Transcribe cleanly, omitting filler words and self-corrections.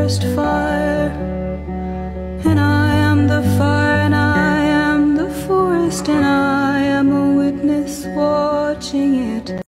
forest fire. And I am the fire, and I am the forest, and I am a witness watching it.